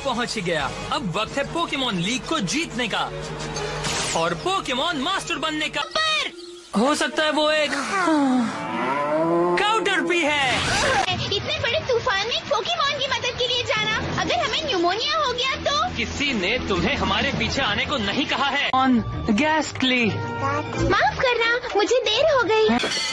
पहुंच ही गया। अब वक्त है पोकेमॉन लीग को जीतने का और पोकेमॉन मास्टर बनने का। पर हो सकता है वो एक काउंटर भी है। इतने बड़े तूफान में पोकेमॉन की मदद के लिए जाना, अगर हमें न्यूमोनिया हो गया तो? किसी ने तुम्हें हमारे पीछे आने को नहीं कहा है। ऑन गैस्टली, माफ करना, मुझे देर हो गई।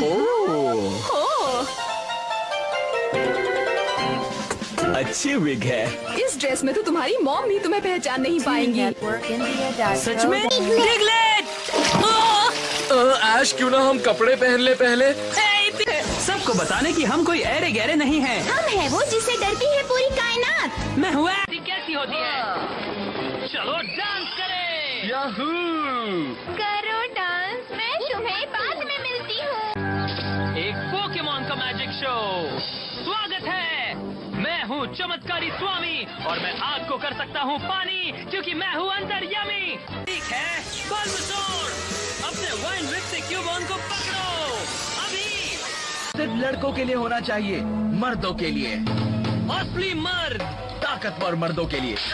अच्छी विग है। इस ड्रेस में तो तुम्हारी मॉम भी तुम्हें पहचान नहीं पाएंगी। सच में? डिगलेट! ऐश, क्यों ना हम कपड़े पहन ले पहले। सबको बताने कि हम कोई ऐरे गहरे नहीं हैं। हम है वो जिससे डरती है पूरी कायनात। मैं हुआ कैसी होती है। चलो डांस करें। याहू! करो डांस, मैं तुम्हें बाद में मिलती हूँ। एक पोकेमॉन का मैजिक शो। स्वागत है, मैं हूँ चमत्कारी स्वामी और मैं आग को कर सकता हूँ पानी, क्योंकि मैं हूँ अंतर्यामी। ठीक है, बल्बसोर, अपने वाइन रिप से क्यूबॉन को पकड़ो अभी। सिर्फ लड़कों के लिए होना चाहिए, मर्दों के लिए। असली मर्द, ताकतवर मर्दों के लिए।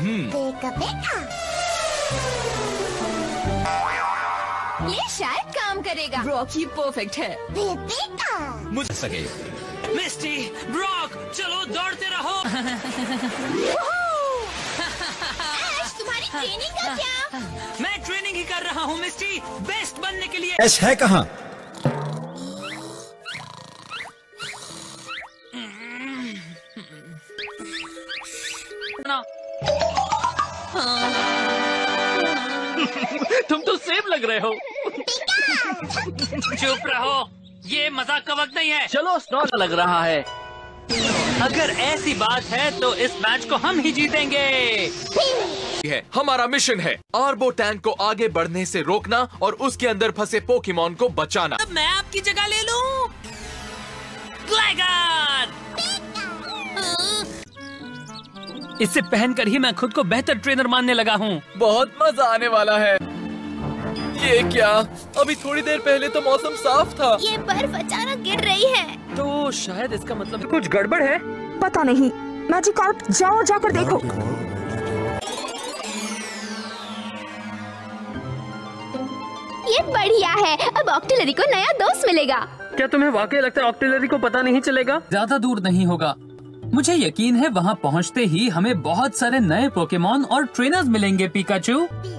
ये शायद काम करेगा। रॉकी परफेक्ट है। मुझ सके। मिस्टी, ब्रॉक, चलो दौड़ते रहो। ऐश, तुम्हारी ट्रेनिंग का क्या? मैं ट्रेनिंग ही कर रहा हूँ मिस्टी, बेस्ट बनने के लिए। ऐश है कहाँ? तुम तो सेब लग रहे हो। चुप रहो, ये मजाक का वक्त नहीं है। चलो, स्नॉट लग रहा है। अगर ऐसी बात है तो इस मैच को हम ही जीतेंगे। है हमारा मिशन है आर्बो टैंक को आगे बढ़ने से रोकना और उसके अंदर फंसे पोकेमॉन को बचाना। अब मैं आपकी जगह ले लूं। ग्लैगर! इसे पहनकर ही मैं खुद को बेहतर ट्रेनर मानने लगा हूँ। बहुत मजा आने वाला है। ये क्या? अभी थोड़ी देर पहले तो मौसम साफ था। ये बर्फ अचानक गिर रही है। तो शायद इसका मतलब कुछ गड़बड़ है। पता नहीं। मैजिकार्प, जाओ जाकर देखो। ये बढ़िया है, अब ऑक्टिलरी को नया दोस्त मिलेगा। क्या तुम्हें वाकई लगता है ऑक्टिलरी को पता नहीं चलेगा? ज्यादा दूर नहीं होगा। मुझे यकीन है वहाँ पहुँचते ही हमें बहुत सारे नए पोकेमॉन और ट्रेनर्स मिलेंगे। पिकाचू,